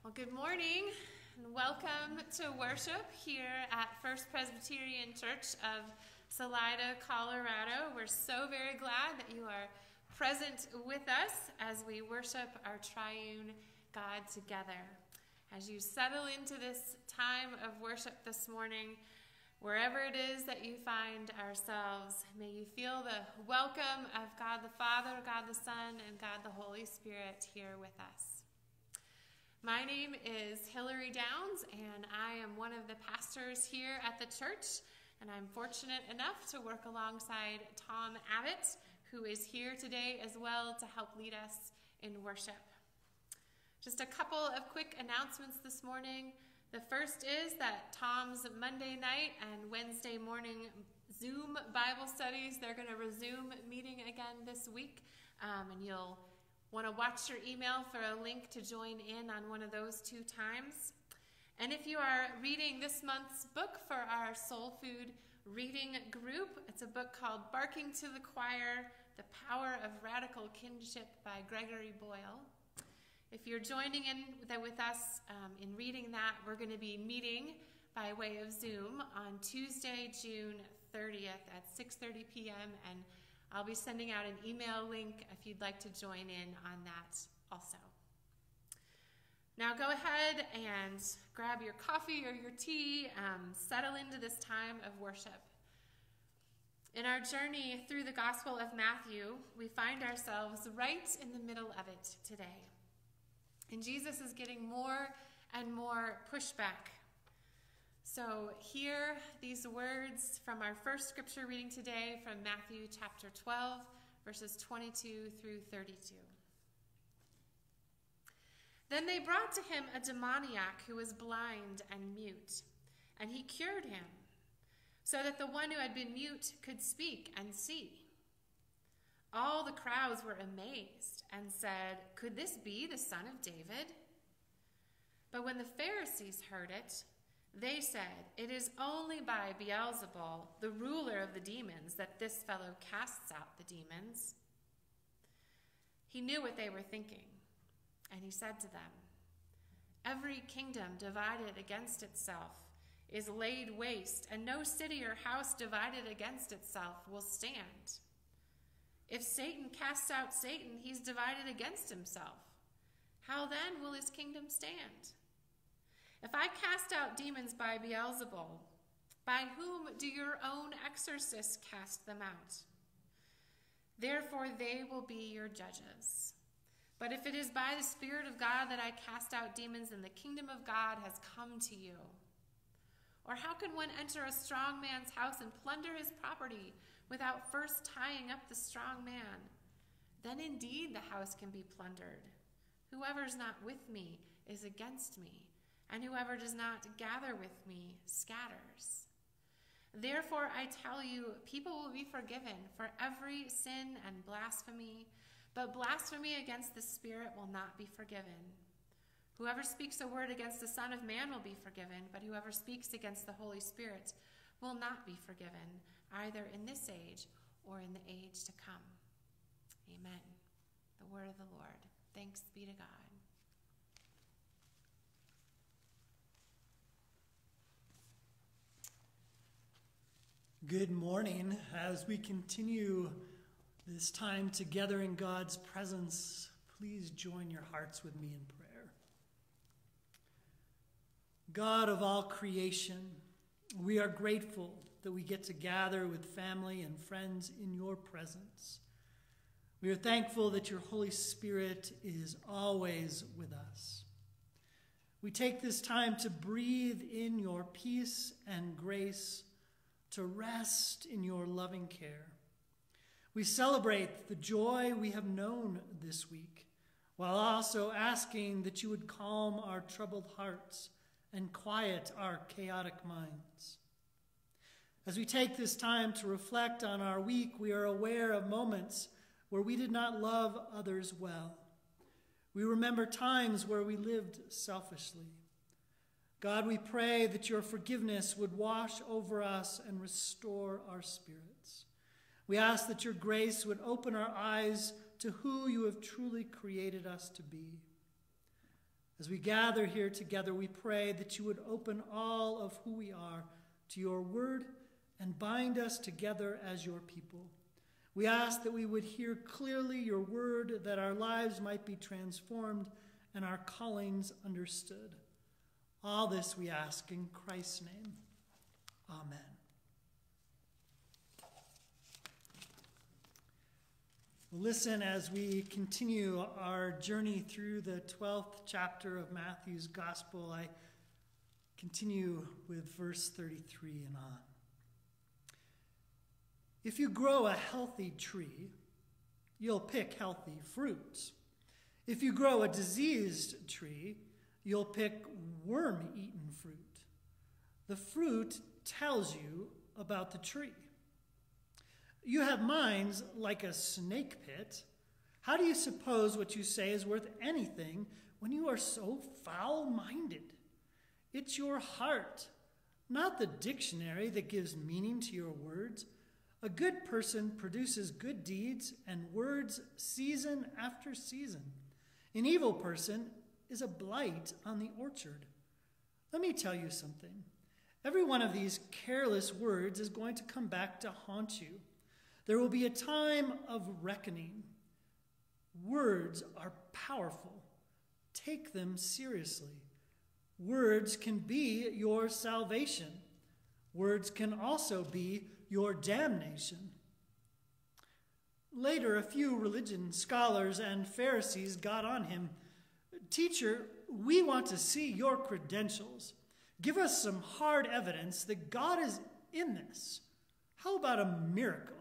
Well, good morning and welcome to worship here at First Presbyterian Church of Salida, Colorado. We're so very glad that you are present with us as we worship our triune God together. As you settle into this time of worship this morning, wherever it is that you find ourselves, may you feel the welcome of God the Father, God the Son, and God the Holy Spirit here with us. My name is Hillary Downs, and I am one of the pastors here at the church, and I'm fortunate enough to work alongside Tom Abbott, who is here today as well to help lead us in worship. Just a couple of quick announcements this morning. The first is that Tom's Monday night and Wednesday morning Zoom Bible studies, they're going to resume meeting again this week, and you'll want to watch your email for a link to join in on one of those two times. And if you are reading this month's book for our Soul Food reading group, it's a book called Barking to the Choir, The Power of Radical Kinship by Gregory Boyle. If you're joining in with us in reading that, we're going to be meeting by way of Zoom on Tuesday, June 30th at 6:30 p.m. and I'll be sending out an email link if you'd like to join in on that also. Now go ahead and grab your coffee or your tea, settle into this time of worship. In our journey through the Gospel of Matthew, we find ourselves right in the middle of it today. And Jesus is getting more and more pushback. So hear these words from our first scripture reading today from Matthew chapter 12, verses 22 through 32. Then they brought to him a demoniac who was blind and mute, and he cured him, so that the one who had been mute could speak and see. All the crowds were amazed and said, "Could this be the son of David?" But when the Pharisees heard it, they said, "It is only by Beelzebul, the ruler of the demons, that this fellow casts out the demons." He knew what they were thinking, and he said to them, "Every kingdom divided against itself is laid waste, and no city or house divided against itself will stand. If Satan casts out Satan, he's divided against himself. How then will his kingdom stand? If I cast out demons by Beelzebul, by whom do your own exorcists cast them out? Therefore they will be your judges. But if it is by the Spirit of God that I cast out demons, then the kingdom of God has come to you. Or how can one enter a strong man's house and plunder his property without first tying up the strong man? Then indeed the house can be plundered. Whoever is not with me is against me, and whoever does not gather with me scatters. Therefore, I tell you, people will be forgiven for every sin and blasphemy, but blasphemy against the Spirit will not be forgiven. Whoever speaks a word against the Son of Man will be forgiven, but whoever speaks against the Holy Spirit will not be forgiven, either in this age or in the age to come. Amen. The word of the Lord. Thanks be to God. Good morning. As we continue this time together in God's presence, please join your hearts with me in prayer. God of all creation, we are grateful that we get to gather with family and friends in your presence. We are thankful that your Holy Spirit is always with us. We take this time to breathe in your peace and grace, to rest in your loving care. We celebrate the joy we have known this week, while also asking that you would calm our troubled hearts and quiet our chaotic minds. As we take this time to reflect on our week, we are aware of moments where we did not love others well. We remember times where we lived selfishly. God, we pray that your forgiveness would wash over us and restore our spirits. We ask that your grace would open our eyes to who you have truly created us to be. As we gather here together, we pray that you would open all of who we are to your word and bind us together as your people. We ask that we would hear clearly your word, that our lives might be transformed and our callings understood. All this we ask in Christ's name. Amen. Listen as we continue our journey through the 12th chapter of Matthew's Gospel. I continue with verse 33 and on. If you grow a healthy tree, you'll pick healthy fruits. If you grow a diseased tree, you'll pick worm-eaten fruit. The fruit tells you about the tree. You have minds like a snake pit. How do you suppose what you say is worth anything when you are so foul-minded? It's your heart, not the dictionary, that gives meaning to your words. A good person produces good deeds and words season after season. An evil person is a blight on the orchard. Let me tell you something. Every one of these careless words is going to come back to haunt you. There will be a time of reckoning. Words are powerful. Take them seriously. Words can be your salvation. Words can also be your damnation. Later, a few religion scholars and Pharisees got on him. Teacher, we want to see your credentials. Give us some hard evidence that God is in this. How about a miracle?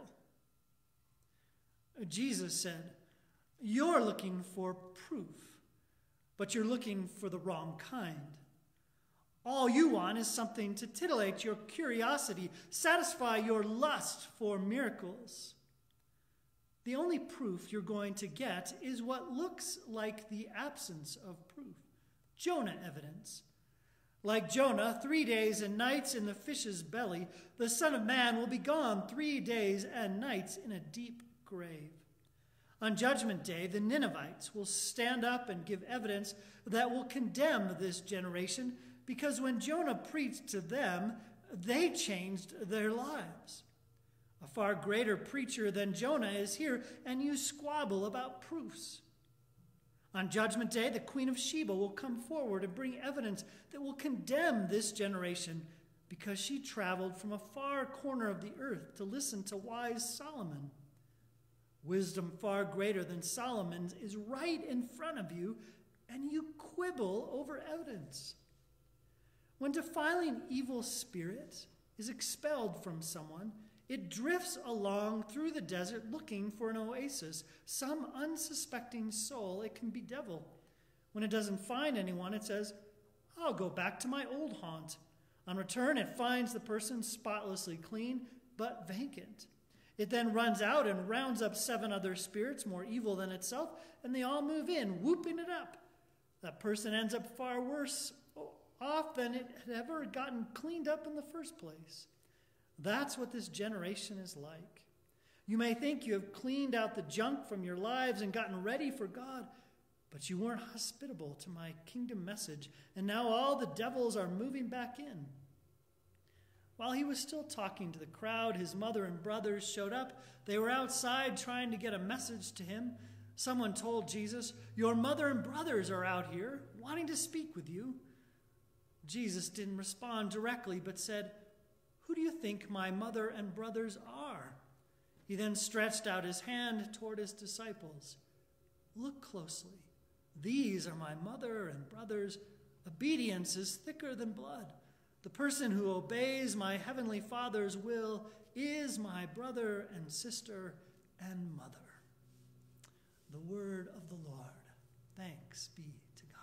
Jesus said, you're looking for proof, but you're looking for the wrong kind. All you want is something to titillate your curiosity, satisfy your lust for miracles. The only proof you're going to get is what looks like the absence of proof. Jonah evidence. Like Jonah, 3 days and nights in the fish's belly, the Son of Man will be gone 3 days and nights in a deep grave. On Judgment Day, the Ninevites will stand up and give evidence that will condemn this generation, because when Jonah preached to them, they changed their lives. A far greater preacher than Jonah is here, and you squabble about proofs. On Judgment Day, the Queen of Sheba will come forward and bring evidence that will condemn this generation, because she traveled from a far corner of the earth to listen to wise Solomon. Wisdom far greater than Solomon's is right in front of you, and you quibble over evidence. When defiling evil spirit is expelled from someone, it drifts along through the desert looking for an oasis, some unsuspecting soul it can bedevil. When it doesn't find anyone, it says, I'll go back to my old haunt. On return, it finds the person spotlessly clean, but vacant. It then runs out and rounds up 7 other spirits more evil than itself, and they all move in, whooping it up. That person ends up far worse off than it had ever gotten cleaned up in the first place. That's what this generation is like. You may think you have cleaned out the junk from your lives and gotten ready for God, but you weren't hospitable to my kingdom message, and now all the devils are moving back in. While he was still talking to the crowd, his mother and brothers showed up. They were outside trying to get a message to him. Someone told Jesus, your mother and brothers are out here wanting to speak with you. Jesus didn't respond directly, but said, who do you think my mother and brothers are? He then stretched out his hand toward his disciples. Look closely. These are my mother and brothers. Obedience is thicker than blood. The person who obeys my heavenly Father's will is my brother and sister and mother. The word of the Lord. Thanks be to God.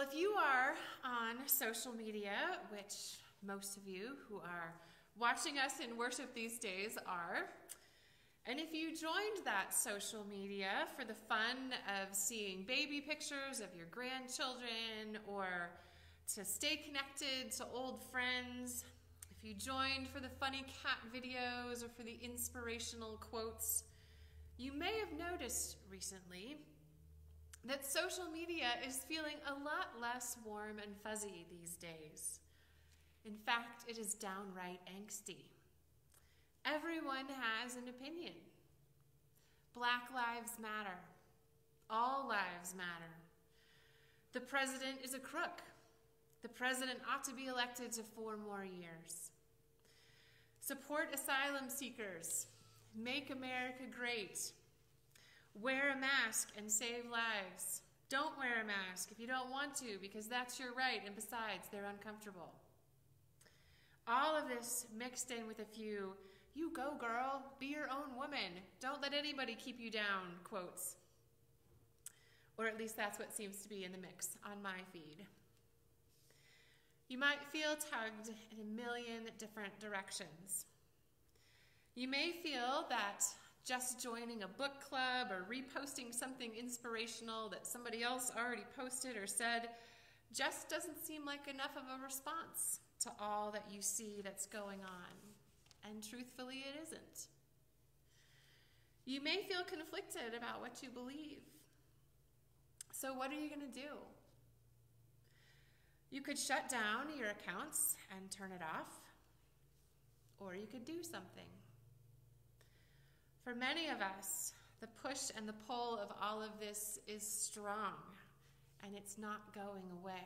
if you are on social media, which most of you who are watching us in worship these days are, and if you joined that social media for the fun of seeing baby pictures of your grandchildren or to stay connected to old friends, if you joined for the funny cat videos or for the inspirational quotes, you may have noticed recently that social media is feeling a lot less warm and fuzzy these days. In fact, it is downright angsty. Everyone has an opinion. Black lives matter. All lives matter. The president is a crook. The president ought to be elected to 4 more years. Support asylum seekers. Make America great. Wear a mask and save lives. Don't wear a mask if you don't want to, because that's your right, and besides, they're uncomfortable. All of this mixed in with a few, "You go, girl, be your own woman, don't let anybody keep you down" quotes. Or at least that's what seems to be in the mix on my feed. You might feel tugged in a million different directions. You may feel that just joining a book club or reposting something inspirational that somebody else already posted or said just doesn't seem like enough of a response to all that you see that's going on. And truthfully, it isn't. You may feel conflicted about what you believe. So what are you going to do? You could shut down your accounts and turn it off, or you could do something. For many of us, the push and the pull of all of this is strong, and it's not going away.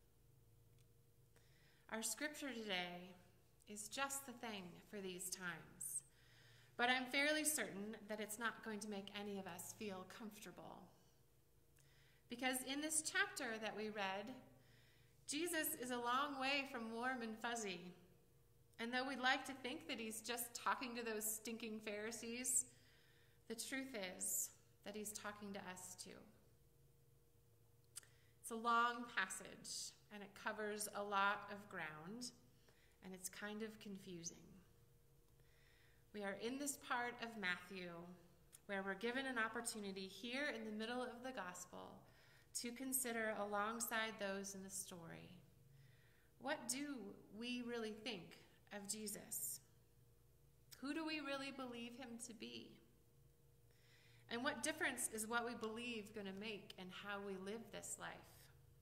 Our scripture today is just the thing for these times, but I'm fairly certain that it's not going to make any of us feel comfortable. Because in this chapter that we read, Jesus is a long way from warm and fuzzy. And though we'd like to think that he's just talking to those stinking Pharisees, the truth is that he's talking to us too. It's a long passage, and it covers a lot of ground, and it's kind of confusing. We are in this part of Matthew where we're given an opportunity here in the middle of the gospel to consider alongside those in the story. What do we really think of Jesus? Who do we really believe him to be? And what difference is what we believe going to make in how we live this life?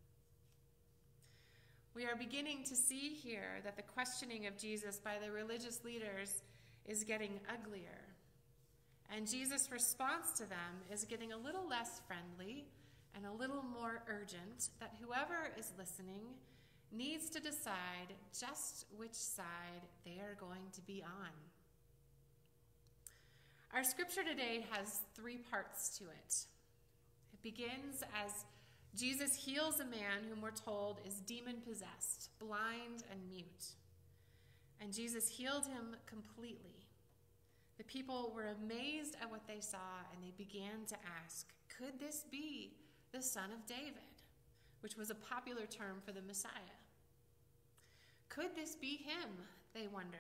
We are beginning to see here that the questioning of Jesus by the religious leaders is getting uglier. And Jesus' response to them is getting a little less friendly and a little more urgent, that whoever is listening needs to decide just which side they are going to be on. Our scripture today has 3 parts to it. It begins as Jesus heals a man whom we're told is demon-possessed, blind and mute. And Jesus healed him completely. The people were amazed at what they saw, and they began to ask, could this be the Son of David? Which was a popular term for the Messiah. Could this be him, they wonder.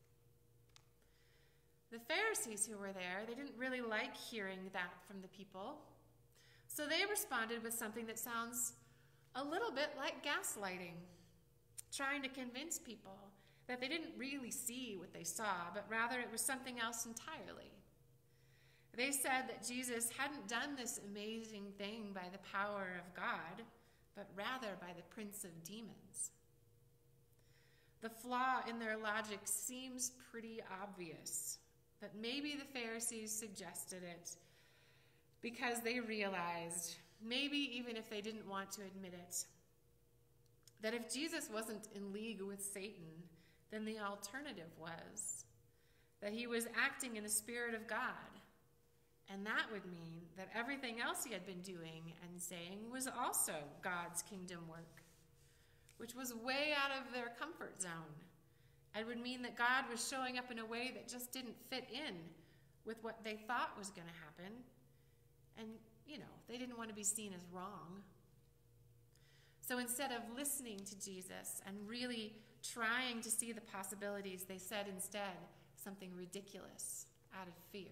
The Pharisees who were there, they didn't really like hearing that from the people. So they responded with something that sounds a little bit like gaslighting, trying to convince people that they didn't really see what they saw, but rather it was something else entirely. They said that Jesus hadn't done this amazing thing by the power of God, but rather by the prince of demons. The flaw in their logic seems pretty obvious, but maybe the Pharisees suggested it because they realized, maybe even if they didn't want to admit it, that if Jesus wasn't in league with Satan, then the alternative was that he was acting in a spirit of God. And that would mean that everything else he had been doing and saying was also God's kingdom work, which was way out of their comfort zone. It would mean that God was showing up in a way that just didn't fit in with what they thought was going to happen. And, they didn't want to be seen as wrong. So instead of listening to Jesus and really trying to see the possibilities, they said instead something ridiculous out of fear.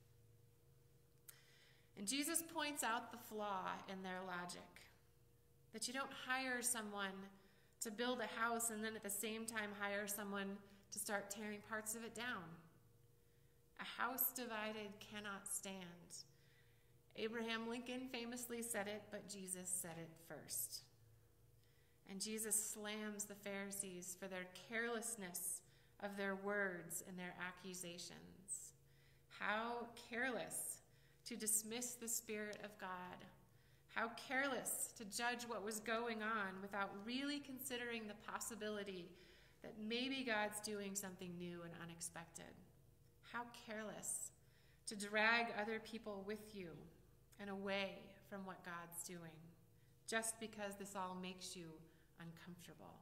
And Jesus points out the flaw in their logic, that you don't hire someone to build a house and then at the same time hire someone to start tearing parts of it down. A house divided cannot stand. Abraham Lincoln famously said it, but Jesus said it first. And Jesus slams the Pharisees for their carelessness of their words and their accusations. How careless to dismiss the Spirit of God. How careless to judge what was going on without really considering the possibility that maybe God's doing something new and unexpected. How careless to drag other people with you and away from what God's doing, just because this all makes you uncomfortable.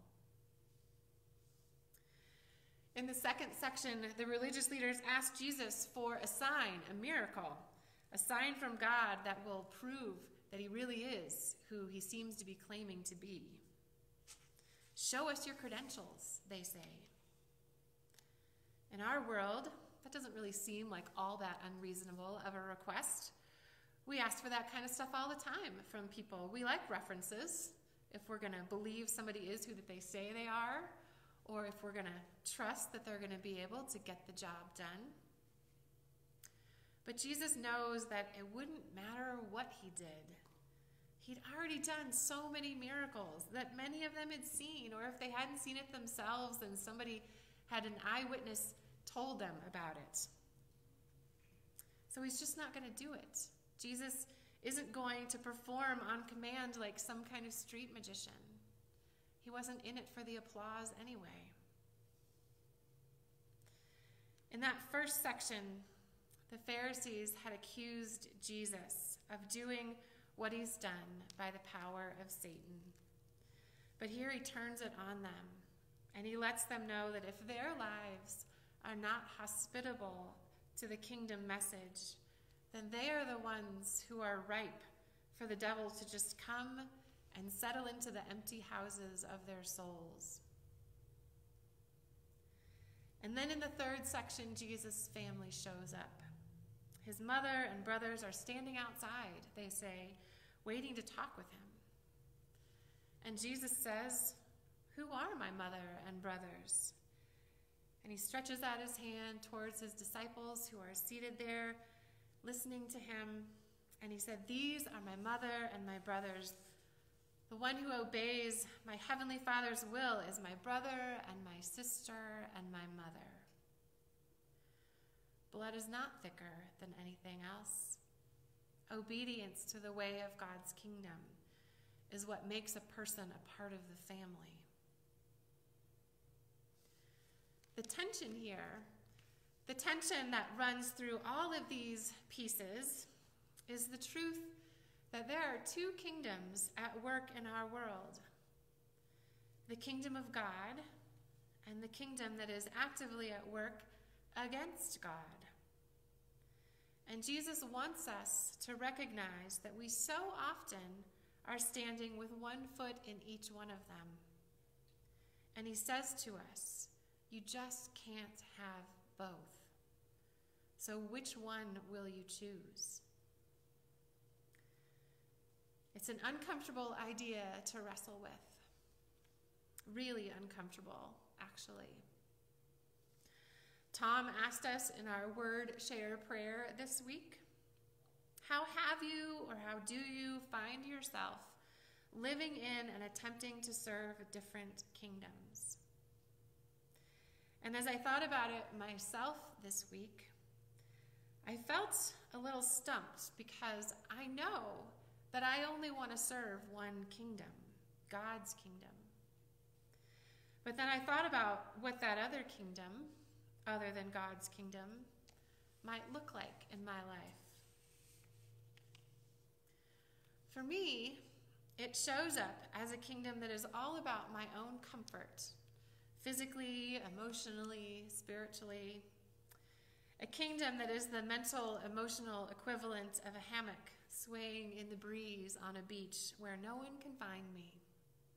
In the second section, the religious leaders asked Jesus for a sign, a miracle, a sign from God that will prove that he really is who he seems to be claiming to be. Show us your credentials, they say. In our world, that doesn't really seem like all that unreasonable of a request. We ask for that kind of stuff all the time from people. We like references if we're going to believe somebody is who they say they are, or if we're going to trust that they're going to be able to get the job done. But Jesus knows that it wouldn't matter what he did. He'd already done so many miracles that many of them had seen, or if they hadn't seen it themselves, then somebody had an eyewitness told them about it. So he's just not going to do it. Jesus isn't going to perform on command like some kind of street magician. He wasn't in it for the applause anyway. In that first section, the Pharisees had accused Jesus of doing what he's done by the power of Satan. But here he turns it on them, and he lets them know that if their lives are not hospitable to the kingdom message, then they are the ones who are ripe for the devil to just come and settle into the empty houses of their souls. And then in the third section, Jesus' family shows up. His mother and brothers are standing outside, they say, waiting to talk with him. And Jesus says, "Who are my mother and brothers?" And he stretches out his hand towards his disciples who are seated there, listening to him. And he said, "These are my mother and my brothers. The one who obeys my heavenly Father's will is my brother and my sister and my mother." Blood is not thicker than anything else. Obedience to the way of God's kingdom is what makes a person a part of the family. The tension here, the tension that runs through all of these pieces, is the truth that there are two kingdoms at work in our world. The kingdom of God and the kingdom that is actively at work against God. And Jesus wants us to recognize that we so often are standing with one foot in each one of them. And he says to us, you just can't have both. So which one will you choose? It's an uncomfortable idea to wrestle with. Really uncomfortable, actually. Tom asked us in our word share prayer this week, how have you or how do you find yourself living in and attempting to serve different kingdoms? And as I thought about it myself this week, I felt a little stumped because I know that I only want to serve one kingdom, God's kingdom. But then I thought about what that other kingdom, other than God's kingdom, might look like in my life. For me, it shows up as a kingdom that is all about my own comfort, physically, emotionally, spiritually. A kingdom that is the mental, emotional equivalent of a hammock swaying in the breeze on a beach where no one can find me.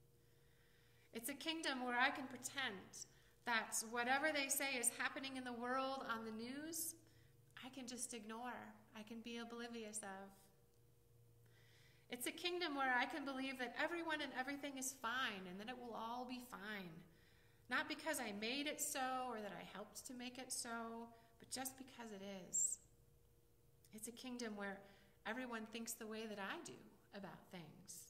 It's a kingdom where I can pretend that whatever they say is happening in the world on the news, I can just ignore. I can be oblivious of. It's a kingdom where I can believe that everyone and everything is fine and that it will all be fine. Not because I made it so or that I helped to make it so, but just because it is. It's a kingdom where everyone thinks the way that I do about things.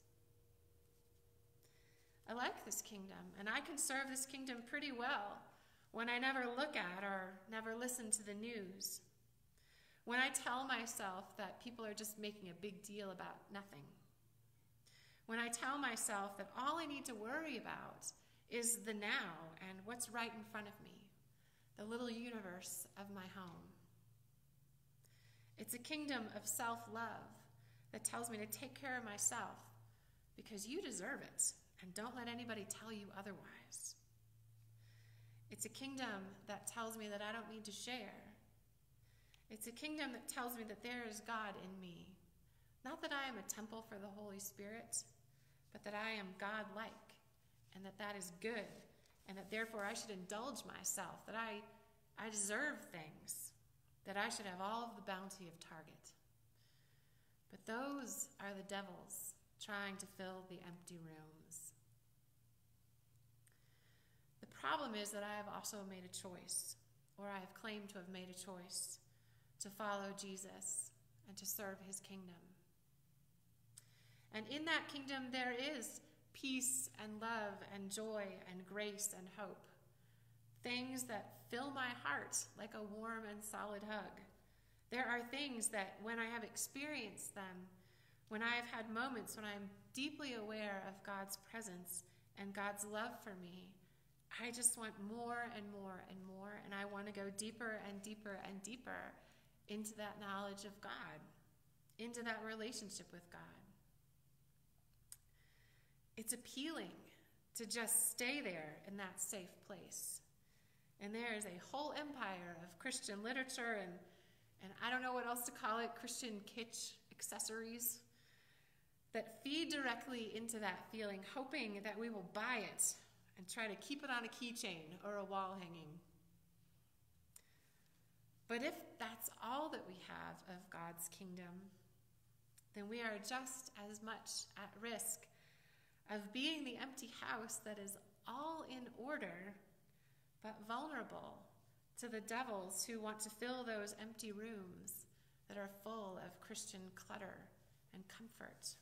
I like this kingdom, and I can serve this kingdom pretty well when I never look at or never listen to the news. When I tell myself that people are just making a big deal about nothing. When I tell myself that all I need to worry about is the now and what's right in front of me, the little universe of my home. It's a kingdom of self-love that tells me to take care of myself because you deserve it, and don't let anybody tell you otherwise. It's a kingdom that tells me that I don't need to share. It's a kingdom that tells me that there is God in me. Not that I am a temple for the Holy Spirit, but that I am God-like, and that is good, and that therefore I should indulge myself, that I deserve things, that I should have all of the bounty of Target. But those are the devils trying to fill the empty rooms. The problem is that I have also made a choice, or I have claimed to have made a choice, to follow Jesus and to serve his kingdom. And in that kingdom there is peace and love and joy and grace and hope. Things that fill my heart like a warm and solid hug. There are things that when I have experienced them, when I have had moments when I'm deeply aware of God's presence and God's love for me, I just want more and more and more, and I want to go deeper and deeper and deeper into that knowledge of God, into that relationship with God. It's appealing to just stay there in that safe place. And there is a whole empire of Christian literature and I don't know what else to call it, Christian kitsch accessories that feed directly into that feeling, hoping that we will buy it and try to keep it on a keychain or a wall hanging. But if that's all that we have of God's kingdom, then we are just as much at risk of being the empty house that is all in order, but vulnerable to the devils who want to fill those empty rooms that are full of Christian clutter and comfort.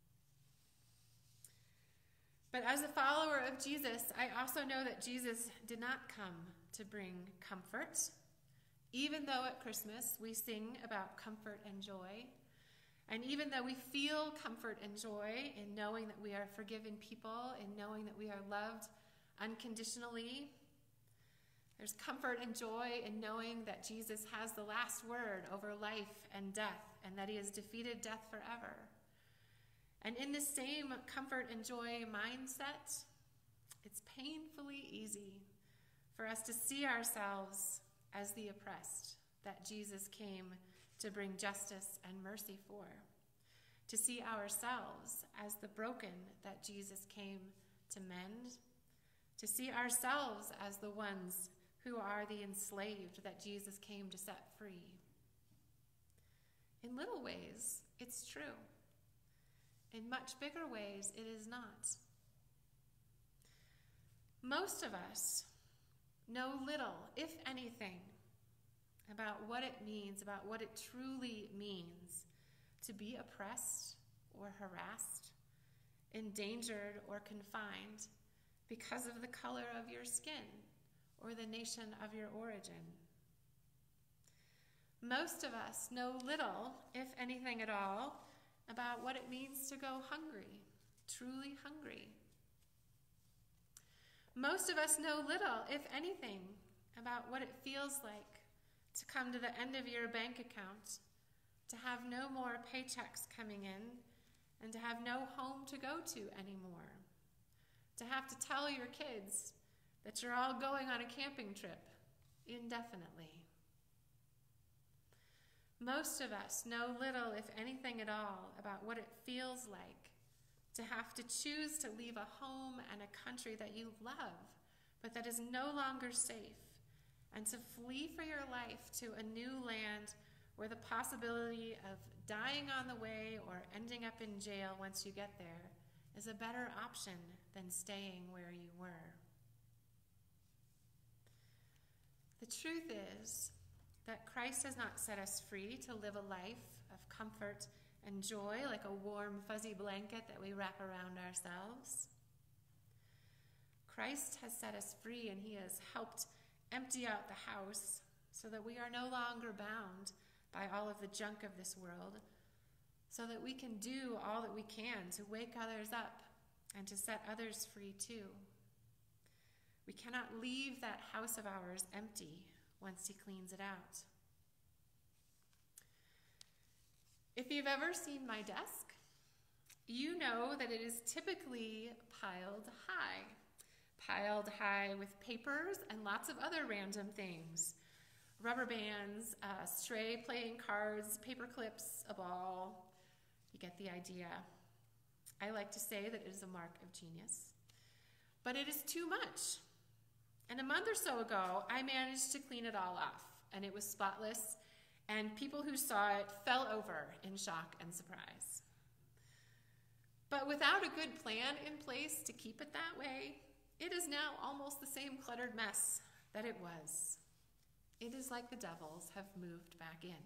But as a follower of Jesus, I also know that Jesus did not come to bring comfort. Even though at Christmas we sing about comfort and joy, and even though we feel comfort and joy in knowing that we are forgiven people, in knowing that we are loved unconditionally, there's comfort and joy in knowing that Jesus has the last word over life and death, and that he has defeated death forever. And in this same comfort and joy mindset, it's painfully easy for us to see ourselves as the oppressed that Jesus came to bring justice and mercy for, to see ourselves as the broken that Jesus came to mend, to see ourselves as the ones who are the enslaved that Jesus came to set free. In little ways, it's true. In much bigger ways, it is not. Most of us know little, if anything, about what it means, about what it truly means to be oppressed or harassed, endangered or confined because of the color of your skin or the nation of your origin. Most of us know little, if anything at all, about what it means to go hungry, truly hungry. Most of us know little, if anything, about what it feels like to come to the end of your bank account, to have no more paychecks coming in, and to have no home to go to anymore, to have to tell your kids that you're all going on a camping trip indefinitely. Most of us know little, if anything at all, about what it feels like to have to choose to leave a home and a country that you love, but that is no longer safe, and to flee for your life to a new land where the possibility of dying on the way or ending up in jail once you get there is a better option than staying where you were. The truth is that Christ has not set us free to live a life of comfort and joy like a warm, fuzzy blanket that we wrap around ourselves. Christ has set us free, and he has helped empty out the house so that we are no longer bound by all of the junk of this world, so that we can do all that we can to wake others up and to set others free too. We cannot leave that house of ours empty once he cleans it out. If you've ever seen my desk, you know that it is typically piled high with papers and lots of other random things. Rubber bands, stray playing cards, paper clips, a ball. You get the idea. I like to say that it is a mark of genius. But it is too much. And a month or so ago, I managed to clean it all off, and it was spotless, and people who saw it fell over in shock and surprise. But without a good plan in place to keep it that way, it is now almost the same cluttered mess that it was. It is like the devils have moved back in.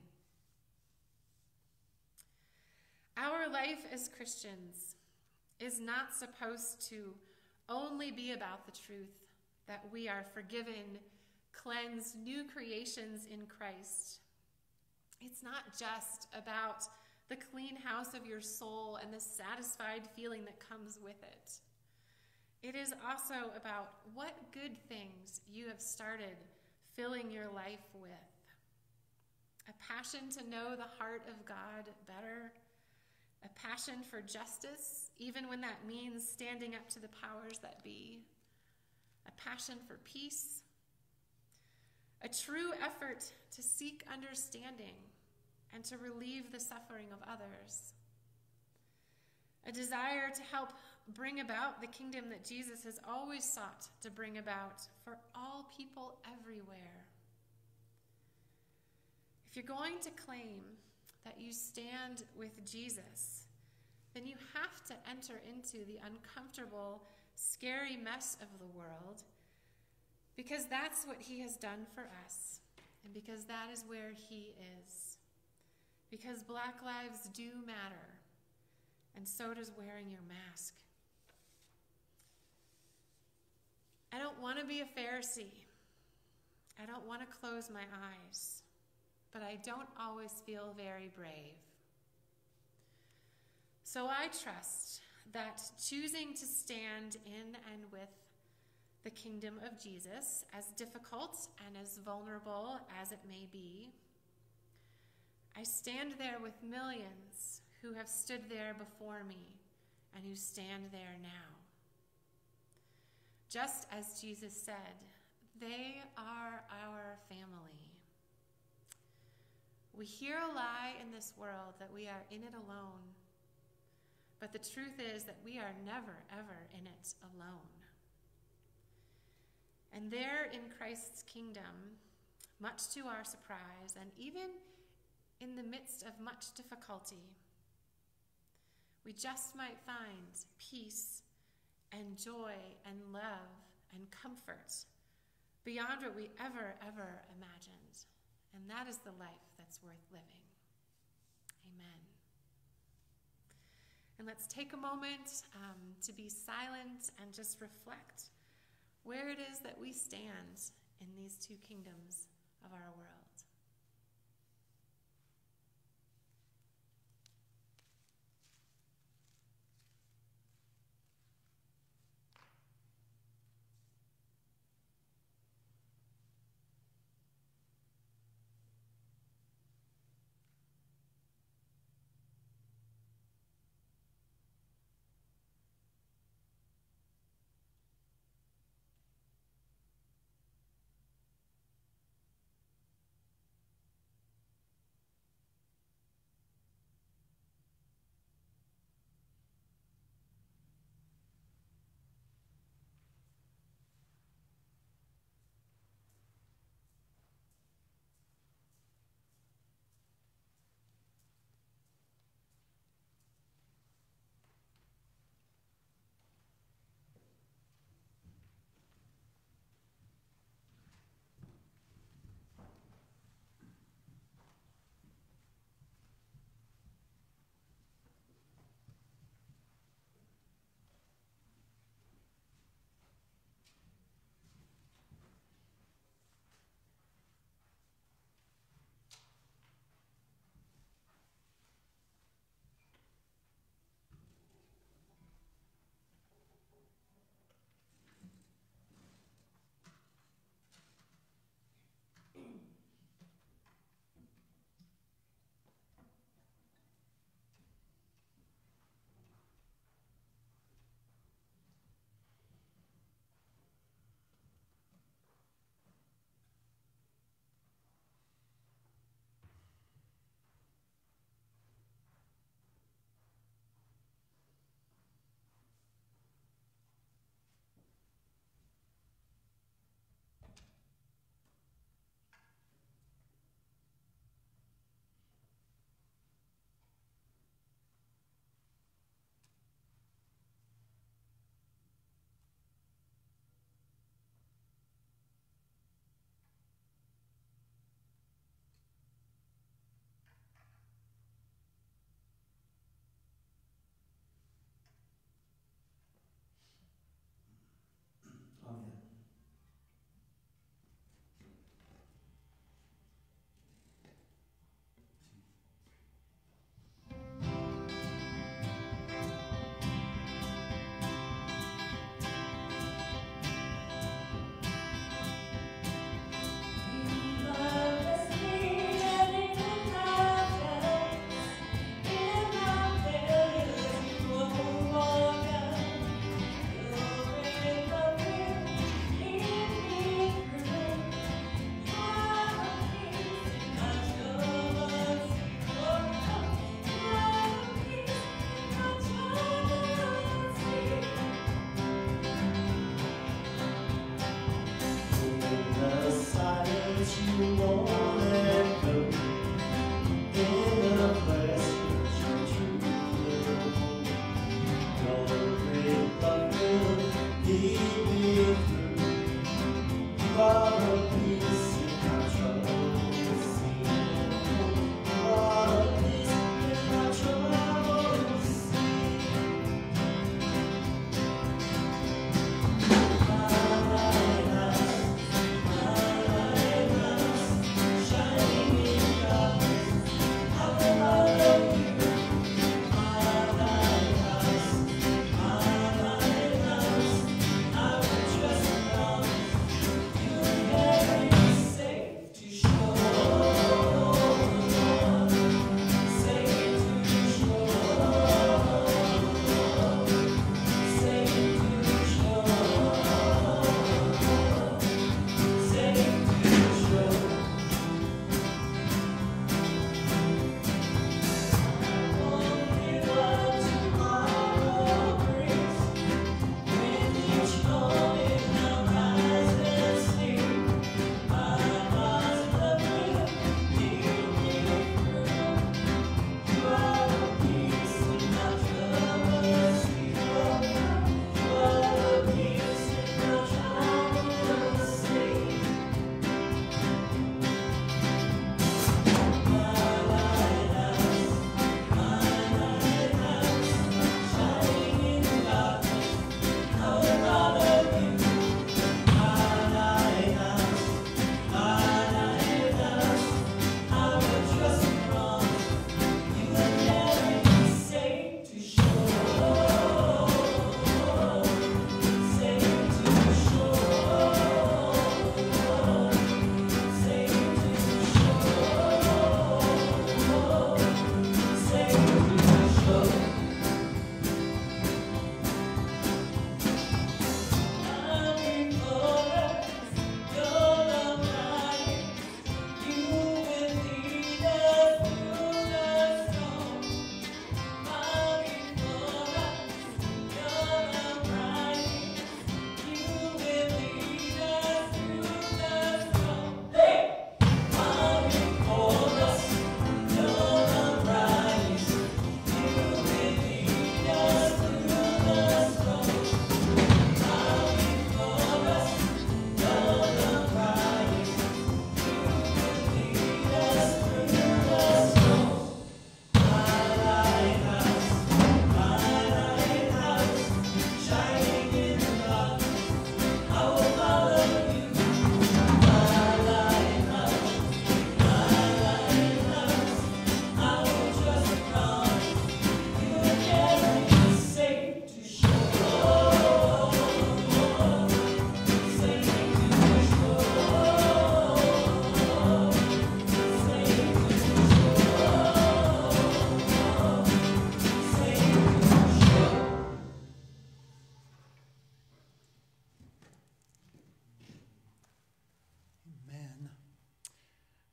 Our life as Christians is not supposed to only be about the truth that we are forgiven, cleansed, new creations in Christ. It's not just about the clean house of your soul and the satisfied feeling that comes with it. It is also about what good things you have started filling your life with. A passion to know the heart of God better, a passion for justice, even when that means standing up to the powers that be, a passion for peace, a true effort to seek understanding and to relieve the suffering of others, a desire to help bring about the kingdom that Jesus has always sought to bring about for all people everywhere. If you're going to claim that you stand with Jesus, then you have to enter into the uncomfortable, scary mess of the world, because that's what he has done for us, and because that is where he is. Because Black lives do matter, and so does wearing your mask. I don't want to be a Pharisee. I don't want to close my eyes, but I don't always feel very brave. So I trust that choosing to stand in and with the kingdom of Jesus, as difficult and as vulnerable as it may be, I stand there with millions who have stood there before me and who stand there now. Just as Jesus said, they are our family. We hear a lie in this world that we are in it alone, but the truth is that we are never, ever in it alone. And there in Christ's kingdom, much to our surprise, and even in the midst of much difficulty, we just might find peace and joy and love and comfort beyond what we ever imagined. And that is the life that's worth living. Amen. And let's take a moment to be silent and just reflect where it is that we stand in these two kingdoms of our world.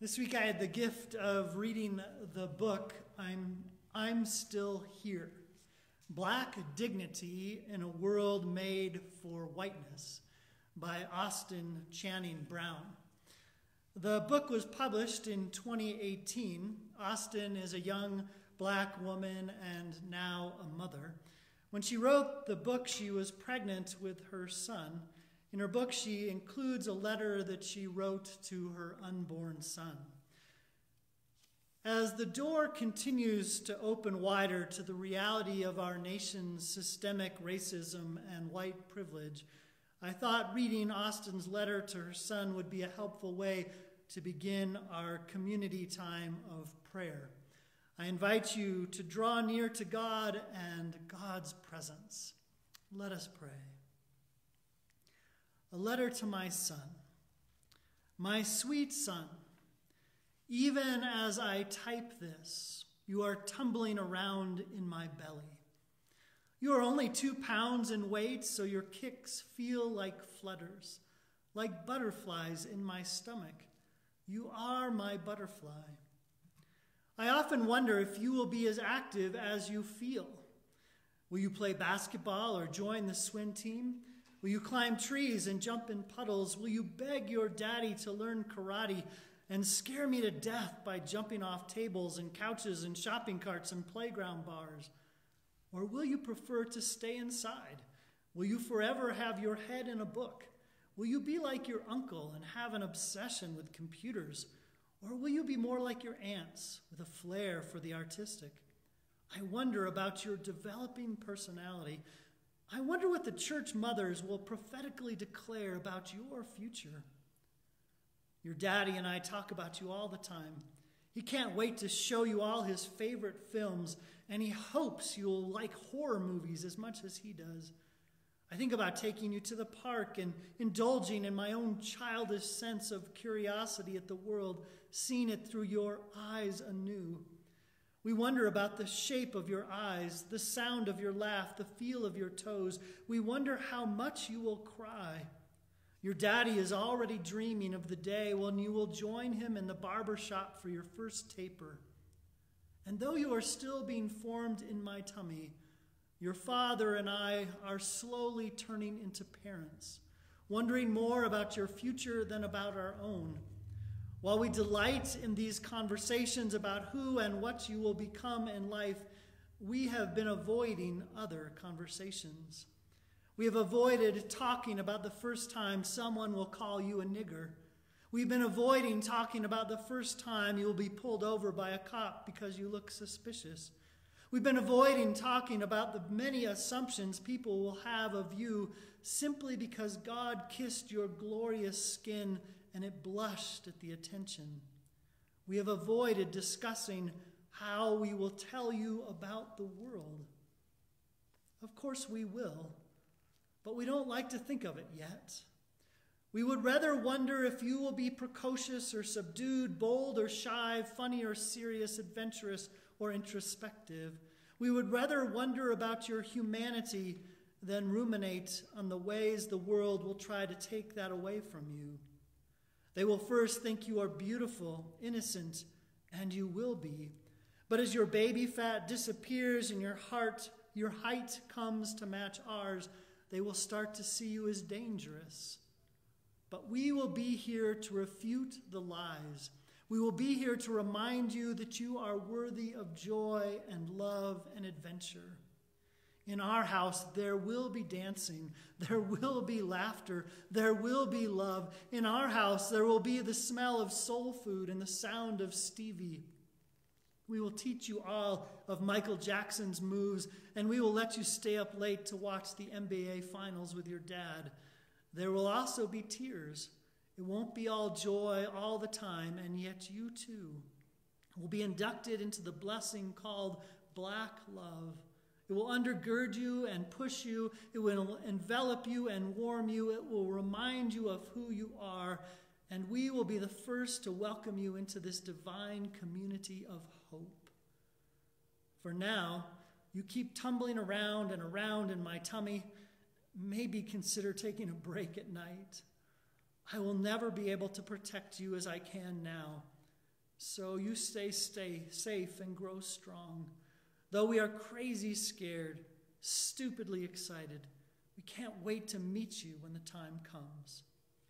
This week I had the gift of reading the book, I'm Still Here, Black Dignity in a World Made for Whiteness by Austin Channing Brown. The book was published in 2018. Austin is a young black woman and now a mother. When she wrote the book, she was pregnant with her son. In her book, she includes a letter that she wrote to her unborn son. As the door continues to open wider to the reality of our nation's systemic racism and white privilege, I thought reading Austin's letter to her son would be a helpful way to begin our community time of prayer. I invite you to draw near to God and God's presence. Let us pray. A letter to my son. My sweet son, even as I type this, you are tumbling around in my belly. You are only 2 pounds in weight, so your kicks feel like flutters, like butterflies in my stomach. You are my butterfly. I often wonder if you will be as active as you feel. Will you play basketball or join the swim team? Will you climb trees and jump in puddles? Will you beg your daddy to learn karate and scare me to death by jumping off tables and couches and shopping carts and playground bars? Or will you prefer to stay inside? Will you forever have your head in a book? Will you be like your uncle and have an obsession with computers? Or will you be more like your aunts with a flair for the artistic? I wonder about your developing personality. I wonder what the church mothers will prophetically declare about your future. Your daddy and I talk about you all the time. He can't wait to show you all his favorite films, and he hopes you'll like horror movies as much as he does. I think about taking you to the park and indulging in my own childish sense of curiosity at the world, seeing it through your eyes anew. We wonder about the shape of your eyes, the sound of your laugh, the feel of your toes. We wonder how much you will cry. Your daddy is already dreaming of the day when you will join him in the barber shop for your first taper. And though you are still being formed in my tummy, your father and I are slowly turning into parents, wondering more about your future than about our own. While we delight in these conversations about who and what you will become in life, we have been avoiding other conversations. We have avoided talking about the first time someone will call you a nigger. We've been avoiding talking about the first time you will be pulled over by a cop because you look suspicious. We've been avoiding talking about the many assumptions people will have of you simply because God kissed your glorious skin and it blushed at the attention. We have avoided discussing how we will tell you about the world. Of course we will, but we don't like to think of it yet. We would rather wonder if you will be precocious or subdued, bold or shy, funny or serious, adventurous or introspective. We would rather wonder about your humanity than ruminate on the ways the world will try to take that away from you. They will first think you are beautiful, innocent, and you will be. But as your baby fat disappears and your height comes to match ours, they will start to see you as dangerous. But we will be here to refute the lies. We will be here to remind you that you are worthy of joy and love and adventure. In our house, there will be dancing, there will be laughter, there will be love. In our house, there will be the smell of soul food and the sound of Stevie. We will teach you all of Michael Jackson's moves, and we will let you stay up late to watch the NBA Finals with your dad. There will also be tears. It won't be all joy all the time, and yet you too will be inducted into the blessing called Black Love. It will undergird you and push you. It will envelop you and warm you. It will remind you of who you are. And we will be the first to welcome you into this divine community of hope. For now, you keep tumbling around and around in my tummy. Maybe consider taking a break at night. I will never be able to protect you as I can now. So you stay safe and grow strong. Though we are crazy scared, stupidly excited, we can't wait to meet you when the time comes.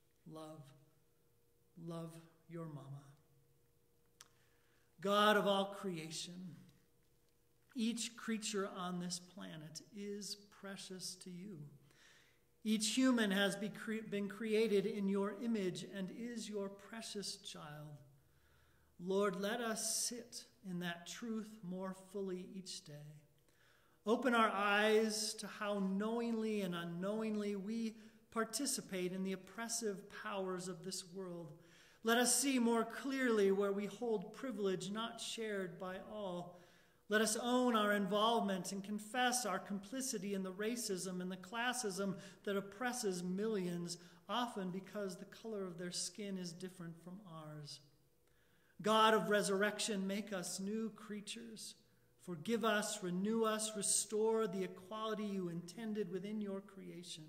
Love your mama. God of all creation, each creature on this planet is precious to you. Each human has been created in your image and is your precious child. Lord, let us sit in that truth more fully each day. Open our eyes to how knowingly and unknowingly we participate in the oppressive powers of this world. Let us see more clearly where we hold privilege not shared by all. Let us own our involvement and confess our complicity in the racism and the classism that oppresses millions, often because the color of their skin is different from ours. God of resurrection, make us new creatures. Forgive us, renew us, restore the equality you intended within your creation.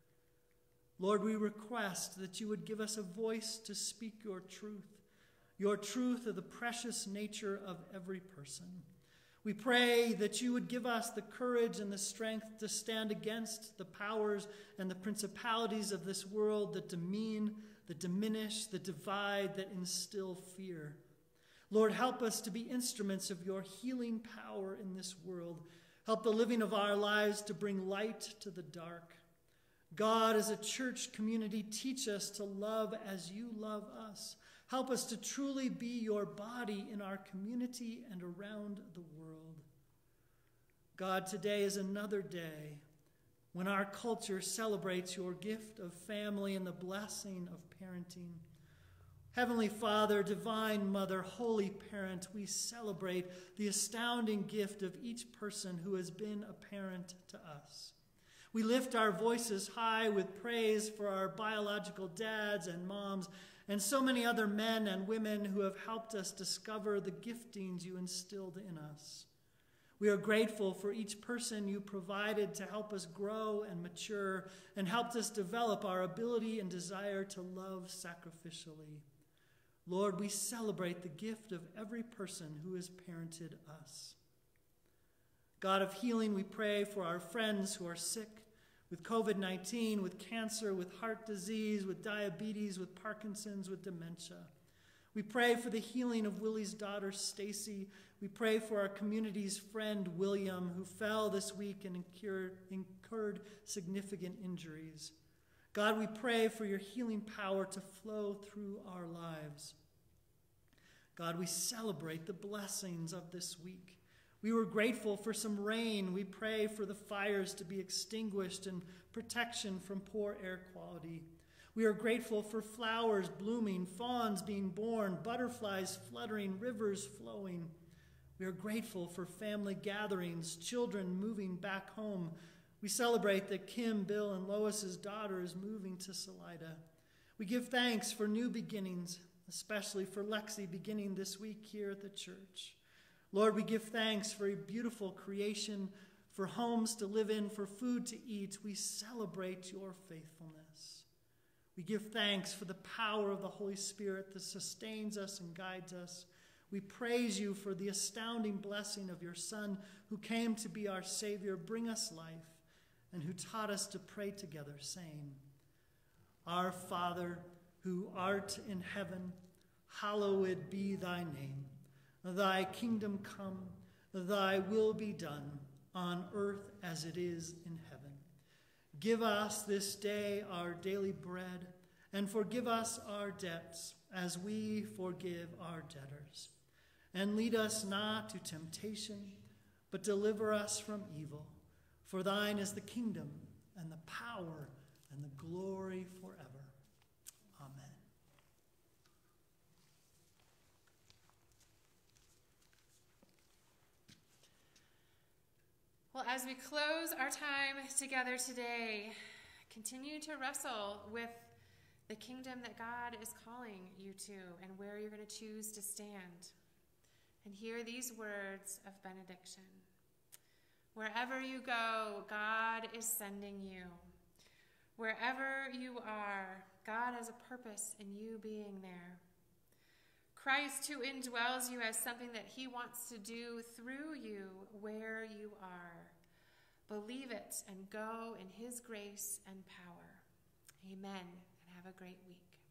Lord, we request that you would give us a voice to speak your truth of the precious nature of every person. We pray that you would give us the courage and the strength to stand against the powers and the principalities of this world that demean, that diminish, that divide, that instill fear. Lord, help us to be instruments of your healing power in this world. Help the living of our lives to bring light to the dark. God, as a church community, teach us to love as you love us. Help us to truly be your body in our community and around the world. God, today is another day when our culture celebrates your gift of family and the blessing of parenting. Heavenly Father, Divine Mother, Holy Parent, we celebrate the astounding gift of each person who has been a parent to us. We lift our voices high with praise for our biological dads and moms and so many other men and women who have helped us discover the giftings you instilled in us. We are grateful for each person you provided to help us grow and mature and helped us develop our ability and desire to love sacrificially. Lord, we celebrate the gift of every person who has parented us. God of healing, we pray for our friends who are sick with COVID-19, with cancer, with heart disease, with diabetes, with Parkinson's, with dementia. We pray for the healing of Willie's daughter, Stacy. We pray for our community's friend, William, who fell this week and incurred significant injuries. God, we pray for your healing power to flow through our lives. God, we celebrate the blessings of this week. We were grateful for some rain. We pray for the fires to be extinguished and protection from poor air quality. We are grateful for flowers blooming, fawns being born, butterflies fluttering, rivers flowing. We are grateful for family gatherings, children moving back home. We celebrate that Kim, Bill, and Lois's daughter is moving to Salida. We give thanks for new beginnings, especially for Lexi beginning this week here at the church. Lord, we give thanks for a beautiful creation, for homes to live in, for food to eat. We celebrate your faithfulness. We give thanks for the power of the Holy Spirit that sustains us and guides us. We praise you for the astounding blessing of your Son, who came to be our Savior, bring us life, and who taught us to pray together, saying, Our Father, who art in heaven, hallowed be thy name. Thy kingdom come, thy will be done, on earth as it is in heaven. Give us this day our daily bread, and forgive us our debts, as we forgive our debtors. And lead us not to temptation, but deliver us from evil. For thine is the kingdom, and the power, and the glory forever. Amen. Well, as we close our time together today, continue to wrestle with the kingdom that God is calling you to and where you're going to choose to stand. And hear these words of benediction. Wherever you go, God is sending you. Wherever you are, God has a purpose in you being there. Christ who indwells you has something that he wants to do through you where you are. Believe it and go in his grace and power. Amen. And have a great week.